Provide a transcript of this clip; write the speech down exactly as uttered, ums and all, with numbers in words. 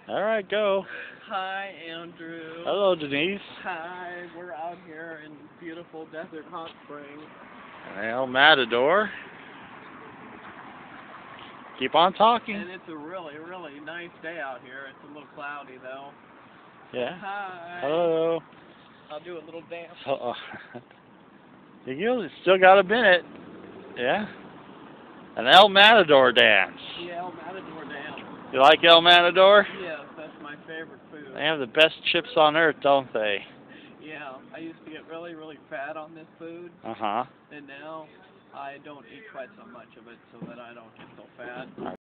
All right, go. Hi, Andrew. Hello, Denise. Hi, we're out here in beautiful Desert Hot Springs. Well, Matador. Keep on talking. And it's a really, really nice day out here. It's a little cloudy, though. Yeah. Hi. Hello. I'll do a little dance. Uh, you still got a minute. Yeah. An El Matador dance. Yeah, El Matador dance. You like El Matador? Yes, that's my favorite food. They have the best chips on earth, don't they? Yeah, I used to get really, really fat on this food. Uh-huh. And now I don't eat quite so much of it so that I don't get so fat.